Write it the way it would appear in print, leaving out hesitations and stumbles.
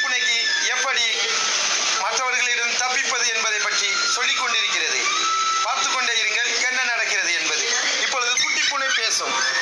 பூனைக்கு எப்படி மற்றவர்களிடம் தப்பிப்பது என்பதை பற்றி சொல்லிக் கொண்டிருக்கிறது. பார்த்து கொண்டே இருங்கள் என்ன நடக்கிறது என்பது. இப்பொழுது குட்டி பூனை பேசும்.